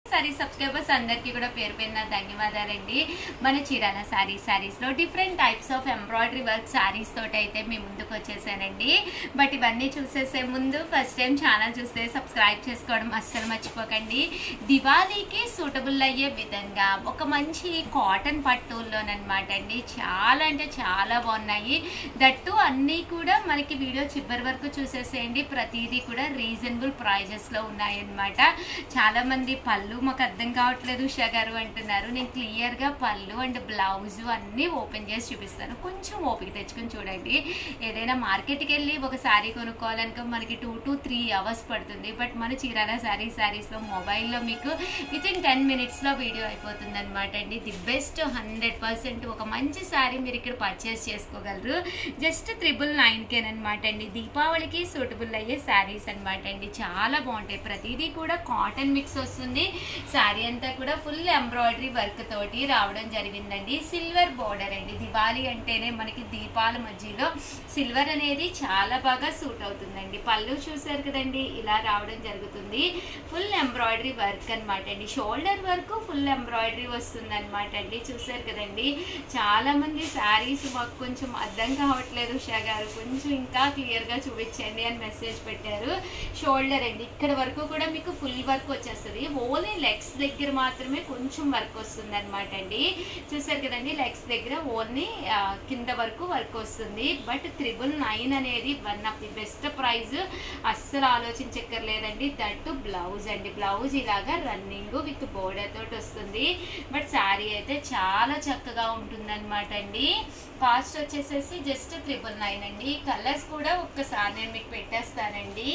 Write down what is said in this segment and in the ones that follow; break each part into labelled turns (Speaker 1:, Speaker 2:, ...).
Speaker 1: Sorry subscribers అందరికీ కూడా పేరు పేరున ధన్యవాదాలండి. మన చీరాల సారీస్ లో different types of embroidery work sarees తోటి అయితే మీ ముందుకు వచ్చేసానండి. బట్ ఇవన్నీ చూసేసే ముందు ఫస్ట్ టైం ఛానల్ చూస్తే సబ్స్క్రైబ్ చేసుకోవడం అస్సలు మర్చిపోకండి. దివాళీకి సూటబుల్ అయ్యే విధంగా ఒక మంచి కాటన్ పట్టుల్లోనమాట అండి. చాలా అంటే చాలా బాగున్నాయి. దట్టు అన్నీ కూడా మనకి వీడియో చివరి వరకు చూసేసేయండి. ప్రతిదీ కూడా రీజనబుల్ ప్రైజెస్లో ఉన్నాయన్నమాట. చాలా మంది పళ్ళు మాకు అర్థం కావట్లేదు ఉషా గారు అంటున్నారు. నేను క్లియర్గా పళ్ళు అండ్ బ్లౌజ్ అన్నీ ఓపెన్ చేసి చూపిస్తాను. కొంచెం ఓపిక తెచ్చుకొని చూడండి. ఏదైనా మార్కెట్కి వెళ్ళి ఒక శారీ కొనుక్కోవాలనుకో మనకి 2 to 3 hours పడుతుంది. బట్ మన చీరాల సారీస్లో మొబైల్లో మీకు వితిన్ 10 minutesలో వీడియో అయిపోతుంది అనమాట అండి. ది బెస్ట్ 100% ఒక మంచి శారీ మీరు ఇక్కడ పర్చేస్ చేసుకోగలరు. జస్ట్ 999 అండి. దీపావళికి సూటబుల్ అయ్యే శారీస్ అనమాట అండి. చాలా బాగుంటాయి. ప్రతిదీ కూడా కాటన్ మిక్స్ వస్తుంది. శారీ అంతా కూడా ఫుల్ ఎంబ్రాయిడరీ వర్క్ తోటి రావడం జరిగిందండి. సిల్వర్ బోర్డర్ అండి. దివాళీ అంటేనే మనకి దీపాల మధ్యలో సిల్వర్ అనేది చాలా బాగా సూట్ అవుతుందండి. పళ్ళు చూసారు కదండి, ఇలా రావడం జరుగుతుంది. ఫుల్ ఎంబ్రాయిడరీ వర్క్ అనమాట అండి. షోల్డర్ వరకు ఫుల్ ఎంబ్రాయిడరీ వస్తుంది అనమాట అండి. చూసారు కదండి, చాలా మంది శారీస్ మాకు కొంచెం అర్థం కావట్లేదు ఉషా గారు, కొంచెం ఇంకా క్లియర్గా చూపించండి అని మెసేజ్ పెట్టారు. షోల్డర్ అండి, ఇక్కడ వరకు కూడా మీకు ఫుల్ వర్క్ వచ్చేస్తుంది. ఓన్లీ లెగ్స్ దగ్గర మాత్రమే కొంచెం వర్క్ వస్తుంది అనమాట అండి. చూసారు కదండి, లెగ్స్ దగ్గర ఓన్లీ కింద వరకు వర్క్ వస్తుంది. బట్ 999 అనేది one of the best prize. అస్సలు ఆలోచించక్కర్లేదండి. దట్టు బ్లౌజ్ అండి. బ్లౌజ్ ఇలాగా రన్నింగ్ విత్ బోర్డర్ తోటి వస్తుంది. బట్ శారీ అయితే చాలా చక్కగా ఉంటుంది అనమాట అండి. కాస్ట్ వచ్చేసేసి జస్ట్ 999 అండి. కలర్స్ కూడా ఒక్కసారి నేను మీకు పెట్టేస్తానండి.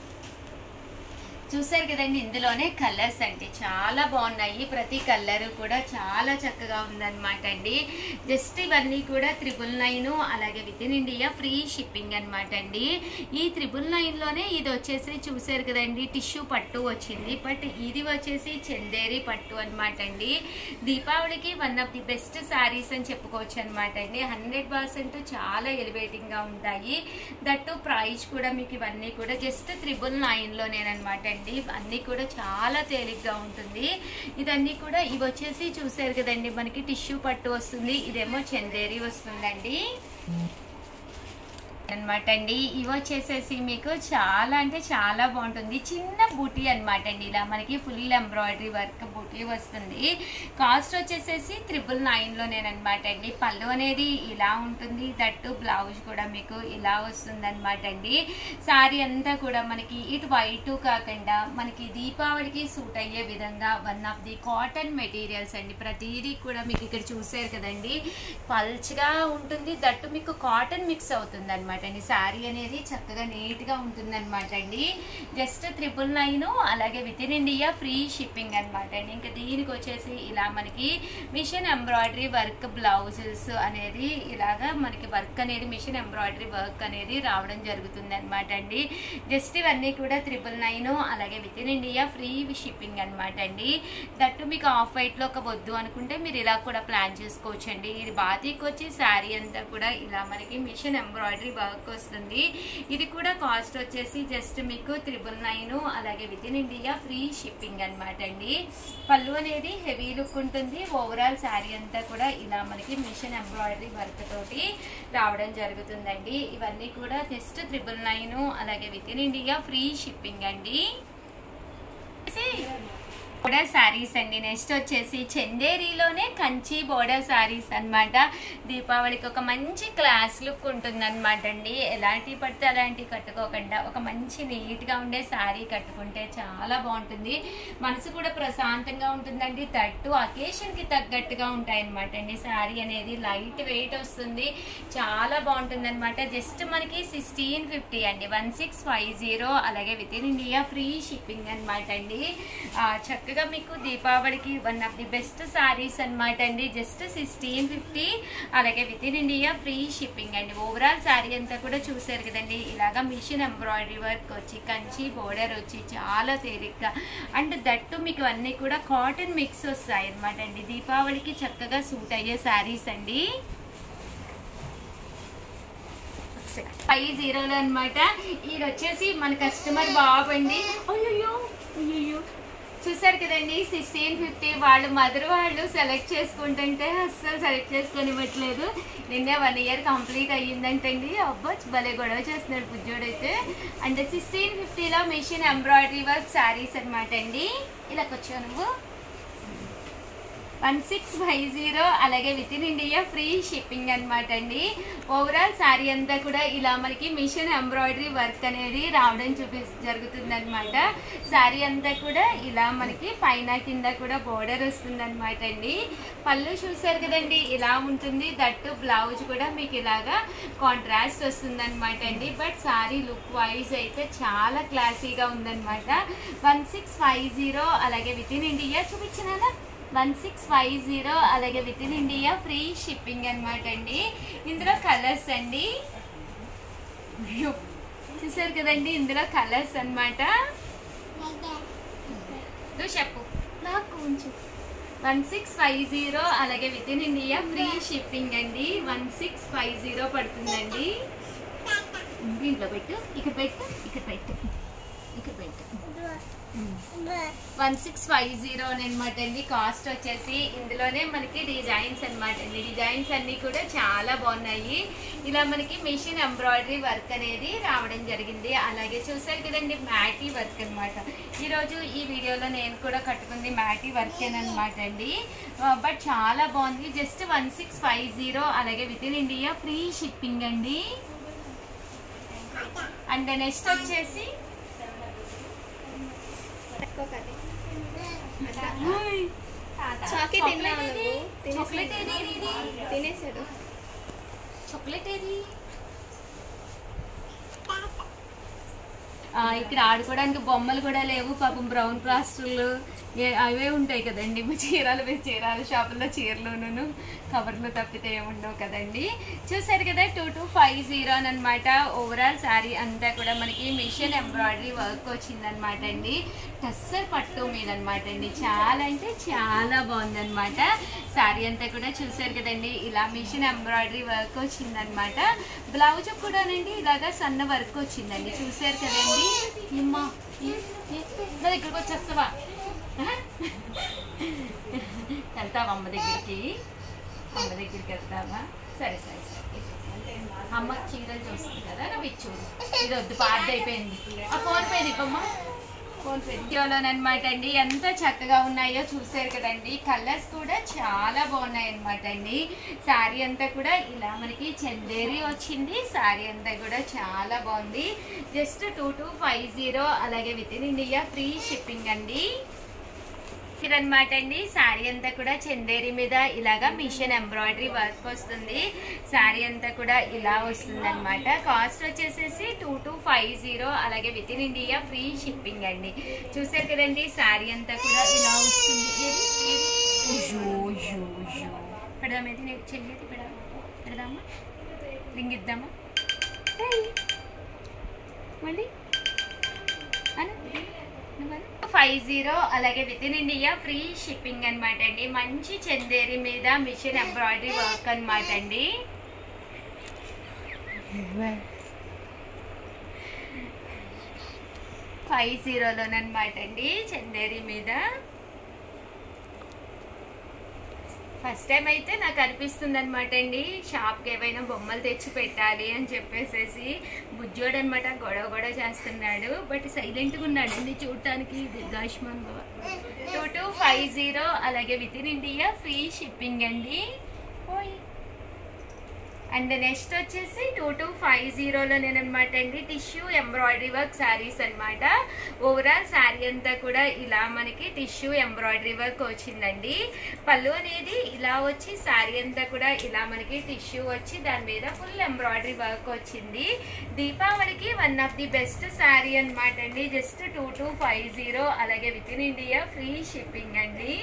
Speaker 1: చూసారు కదండి, ఇందులోనే కలర్స్ అంటే చాలా బాగున్నాయి. ప్రతి కలర్ కూడా చాలా చక్కగా ఉందన్నమాట అండి. జస్ట్ ఇవన్నీ కూడా 999, అలాగే with in India free shipping అనమాట అండి. ఈ 999లోనే ఇది వచ్చేసి చూసారు కదండి, టిష్యూ పట్టు వచ్చింది. బట్ ఇది వచ్చేసి చందేరి పట్టు అనమాట అండి. దీపావళికి one of the best sarees అని చెప్పుకోవచ్చు అనమాట అండి. 100% చాలా ఎలివేటింగ్గా ఉంటాయి. దట్టు ప్రైస్ కూడా మీకు ఇవన్నీ కూడా జస్ట్ 999లోనేనమాట అండి. అన్నీ కూడా చాలా తేలిగ్గా ఉంటుంది. ఇదన్నీ కూడా ఇవి వచ్చేసి చూసారు కదండి, మనకి టిష్యూ పట్టు వస్తుంది. ఇదేమో చందేరి వస్తుందండి అనమాట అండి. ఇవి వచ్చేసేసి మీకు చాలా అంటే చాలా బాగుంటుంది. చిన్న బూటీ అనమాట అండి. ఇలా మనకి ఫుల్ ఎంబ్రాయిడరీ వర్క్ బూటీ వస్తుంది. కాస్ట్ వచ్చేసేసి 999లోనేనమాట అండి. పళ్ళు అనేది ఇలా ఉంటుంది. దట్టు బ్లౌజ్ కూడా మీకు ఇలా వస్తుంది అనమాట అండి. శారీ అంతా కూడా మనకి ఇటు వైట్ కాకుండా మనకి దీపావళికి సూట్ అయ్యే విధంగా one of the cotton materials అండి. ప్రతిదీ కూడా మీకు ఇక్కడ చూసారు కదండి, పల్చగా ఉంటుంది. దట్టు మీకు కాటన్ మిక్స్ అవుతుంది అనమాట అండి. శారీ అనేది చక్కగా నీట్గా ఉంటుంది అనమాట అండి. జస్ట్ 999, అలాగే with in India free shipping అనమాట అండి. ఇంకా దీనికి వచ్చేసి ఇలా మనకి మిషన్ ఎంబ్రాయిడరీ వర్క్ బ్లౌజెస్ అనేది ఇలాగా మనకి వర్క్ అనేది మిషన్ ఎంబ్రాయిడరీ వర్క్ అనేది రావడం జరుగుతుంది అనమాట అండి. జస్ట్ ఇవన్నీ కూడా 999, అలాగే with in India free shipping అనమాట అండి. దట్టు మీకు ఆఫ్ వైట్లో ఒక వద్దు అనుకుంటే మీరు ఇలా కూడా ప్లాన్ చేసుకోవచ్చు అండి. ఇది బాతికి వచ్చి శారీ అంతా కూడా ఇలా మనకి మిషన్ ఎంబ్రాయిడరీ వర్క్ వస్తుంది. ఇది కూడా కాస్ట్ వచ్చేసి జస్ట్ మీకు 999, అలాగే with in India free shipping అనమాట అండి. పళ్ళు అనేది హెవీ లుక్ ఉంటుంది. ఓవరాల్ శారీ అంతా కూడా ఇలా మనకి మిషన్ ఎంబ్రాయిడరీ వర్క్ తోటి రావడం జరుగుతుందండి. ఇవన్నీ కూడా జస్ట్ 999, అలాగే with in India free shipping అండి. బోర్డర్ శారీస్ అండి. నెక్స్ట్ వచ్చేసి చందేరిలోనే కంచి బోర్డర్ శారీస్ అనమాట. దీపావళికి ఒక మంచి క్లాస్ లుక్ ఉంటుంది అనమాట అండి. ఎలాంటి పడితే అలాంటివి కట్టుకోకుండా ఒక మంచి నీట్గా ఉండే శారీ కట్టుకుంటే చాలా బాగుంటుంది. మనసు కూడా ప్రశాంతంగా ఉంటుందండి. తట్టు అకేషన్కి తగ్గట్టుగా ఉంటాయి అనమాట అండి. శారీ అనేది లైట్ వెయిట్ వస్తుంది, చాలా బాగుంటుంది అనమాట. జస్ట్ మనకి 1650 అండి, 1650, అలాగే with in India free shipping అనమాట అండి. చక్కగా మీకు దీపావళికి one of the best sarees అనమాట అండి. జస్ట్ 1650, అలాగే with in India free shipping అండి. ఓవరాల్ శారీ అంతా కూడా చూసారు కదండి, ఇలాగా మిషన్ ఎంబ్రాయిడరీ వర్క్ వచ్చి కంచి బోర్డర్ వచ్చి చాలా తేలిగ్గా అండ్ దట్టు మీకు అన్నీ కూడా కాటన్ మిక్స్ వస్తాయి అనమాట అండి. దీపావళికి చక్కగా సూట్ అయ్యే శారీస్ అండి. 50 అనమాట. ఇది వచ్చేసి మన కస్టమర్ బాబు అండి. అయ్యో చూసారు కదండి 1650 వాళ్ళు మదర్ వాళ్ళు సెలెక్ట్ చేసుకుంటుంటే అస్సలు సెలెక్ట్ చేసుకొనివ్వట్లేదు. నిన్నే 1 ఇయర్ కంప్లీట్ అయ్యిందంటండి. అబ్బా భలే గొడవ చేస్తున్నాడు బుజ్జోడైతే. అంటే 1650లో మిషన్ ఎంబ్రాయిడరీ వర్క్ శారీస్ అనమాట అండి. ఇలా వచ్చావు నువ్వు 1650 అలాగే with in India free shipping అనమాట అండి. ఓవరాల్ శారీ అంతా కూడా ఇలా మనకి మిషన్ ఎంబ్రాయిడరీ వర్క్ అనేది రావడం జరుగుతుంది అనమాట. శారీ అంతా కూడా ఇలా మనకి పైన కింద కూడా బోర్డర్ వస్తుంది అనమాట అండి. పళ్ళు చూసారు కదండి ఇలా ఉంటుంది. దట్టు బ్లౌజ్ కూడా మీకు ఇలాగా కాంట్రాస్ట్ వస్తుంది అనమాట అండి. బట్ శారీ లుక్ వైజ్ అయితే చాలా క్లాసీగా ఉందన్నమాట. 1650 అలాగే విత్ ఇన్ ఇండియా చూపించినానా 1650 అలాగే with in India free shipping అనమాట అండి. ఇందులో కలర్స్ అండి చూసారు కదండి. ఇందులో కలర్స్ అనమాట. చెప్పు నాకు కొంచెం 1650 అలాగే with in India free shipping అండి. 1650 పడుతుందండి. దీంట్లో పెట్టు, ఇక్కడ పెట్టు, ఇక్కడ పెట్టు, ఇక్కడ పెట్టు. 1650 అనమాట అండి. కాస్ట్ వచ్చేసి ఇందులోనే మనకి డిజైన్స్ అనమాట అండి. డిజైన్స్ అన్నీ కూడా చాలా బాగున్నాయి. ఇలా మనకి మిషన్ ఎంబ్రాయిడరీ వర్క్ అనేది రావడం జరిగింది. అలాగే చూసారు కదండి మ్యాటీ వర్క్ అనమాట. ఈరోజు ఈ వీడియోలో నేను కూడా కట్టుకుంది మ్యాటీ వర్కేనమాట అండి. బట్ చాలా బాగుంది. జస్ట్ 1650 అలాగే with in India free shipping అండి. అండ్ నెక్స్ట్ వచ్చేసి చాక్లెట్ ఏది ఇక్కడ ఆడుకోవడానికి బొమ్మలు కూడా లేవు పాపం. బ్రౌన్ ప్లాస్టర్లు అవే ఉంటాయి కదండి. చీరలు షాపుల్లో చీరలోనూ కవర్లు తప్పితే ఏముండవు కదండి. చూసారు కదా 2250 అనమాట. ఓవరాల్ శారీ అంతా కూడా మనకి మిషన్ ఎంబ్రాయిడరీ వర్క్ వచ్చిందనమాట అండి. టస్సర్ పట్టు మీద అనమాట అండి. చాలా అంటే చాలా బాగుందనమాట. శారీ అంతా కూడా చూసారు కదండి ఇలా మిషన్ ఎంబ్రాయిడరీ వర్క్ వచ్చిందనమాట. బ్లౌజ్ కూడానండి ఇలాగా సన్న వర్క్ వచ్చిందండి. చూసారు కదండి. అమ్మా నా దగ్గరకు వచ్చేస్తావా? వెళ్తావా అమ్మ దగ్గరికి? అమ్మ దగ్గరికి వెళ్తావా? సరే సరే సరే. అమ్మ చీరలు చూస్తుంది కదా నువ్వు ఇచ్చు. ఇది వద్దు పాత అయిపోయింది. ఆ ఫోన్ పే దిప్పమ్మా. ఫోన్ పే అనమాట అండి. ఎంత చక్కగా ఉన్నాయో చూసారు కదండి. కలర్స్ కూడా చాలా బాగున్నాయి అనమాట అండి. శారీ అంతా కూడా ఇలా మనకి చందేరి వచ్చింది. శారీ అంతా కూడా చాలా బాగుంది. జస్ట్ 2250 అలాగే with in India free shipping అండి. అనమాట అండి. శారీ అంతా కూడా చందేరి మీద ఇలాగా మిషన్ ఎంబ్రాయిడరీ వర్క్ వస్తుంది. శారీ అంతా కూడా ఇలా వస్తుంది అనమాట. కాస్ట్ వచ్చేసేసి 2250 అలాగే with in India free shipping అండి. చూసారు కదండి శారీ అంతా కూడా ఇలా వస్తుంది. పెడదాం ఏది నేను చెయ్యేది పెడదామా? రింగ్ ఇద్దామా? మళ్ళీ 50 అలాగే with in India free shipping అనమాట అండి. మంచి చందేరి మీద మిషన్ ఎంబ్రాయిడరీ వర్క్ అనమాట అండి. 50లోనమాట అండి చందేరి మీద. ఫస్ట్ టైం అయితే నాకు అనిపిస్తుంది అనమాట అండి షాప్కి ఏవైనా బొమ్మలు తెచ్చి పెట్టాలి అని చెప్పేసి. బుజ్జోడు అనమాట గొడవ చేస్తున్నాడు. బట్ సైలెంట్గా ఉన్నాడు అండి చూడటానికి. దీర్ఘాయుష్మాన్ భవ. 2250 అలాగే with in India free shipping అండి. అండ్ నెక్స్ట్ వచ్చేసి 2250లోనేనమాట అండి టిష్యూ ఎంబ్రాయిడరీ వర్క్ శారీస్ అనమాట. ఓవరాల్ శారీ అంతా కూడా ఇలా మనకి టిష్యూ ఎంబ్రాయిడరీ వర్క్ వచ్చిందండి. పళ్ళు అనేది ఇలా వచ్చి శారీ అంతా కూడా ఇలా మనకి టిష్యూ వచ్చి దాని మీద ఫుల్ ఎంబ్రాయిడరీ వర్క్ వచ్చింది. దీపావళికి one of the best saree అనమాట అండి. జస్ట్ 2250 అలాగే with in India free shipping అండి.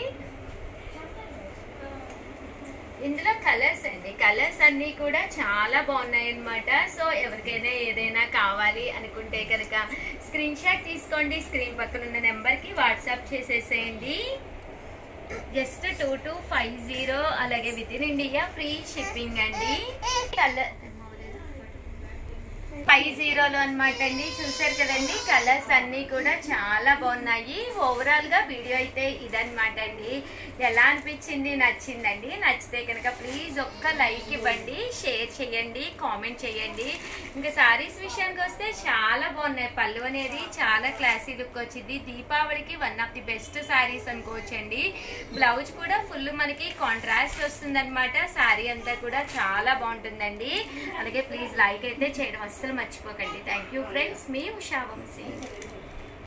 Speaker 1: ఇందులో కలర్స్ అండి. కలర్స్ అన్నీ కూడా చాలా బాగున్నాయి అన్నమాట. సో ఎవరికైనా ఏదైనా కావాలి అనుకుంటే కనుక స్క్రీన్ షాట్ తీసుకోండి. స్క్రీన్ పక్కన ఉన్న నెంబర్కి వాట్సాప్ చేసేసేయండి. జస్ట్ 2250 అలాగే with in India free shipping అండి. కలర్ 50లో అనమాట అండి. చూసారు కదండి, కలర్స్ అన్నీ కూడా చాలా బాగున్నాయి. ఓవరాల్ గా వీడియో అయితే ఇదనమాట అండి. ఎలా అనిపించింది? నచ్చిందండి? నచ్చితే కనుక ప్లీజ్ ఒక్క లైక్ ఇవ్వండి, షేర్ చేయండి, కామెంట్ చేయండి. ఇంకా సారీస్ విషయానికి వస్తే చాలా బాగున్నాయి. పళ్ళు అనేది చాలా క్లాసీ లుక్ వచ్చింది. దీపావళికి one of the best sarees అనుకోవచ్చండి. బ్లౌజ్ కూడా ఫుల్ మనకి కాంట్రాస్ట్ వస్తుంది అనమాట. సారీ అంతా కూడా చాలా బాగుంటుందండి. అలాగే ప్లీజ్ లైక్ అయితే చేయడం అస్సలు మర్చిపోకండి. థ్యాంక్ యూ ఫ్రెండ్స్, మీ ఉషా వంశీ.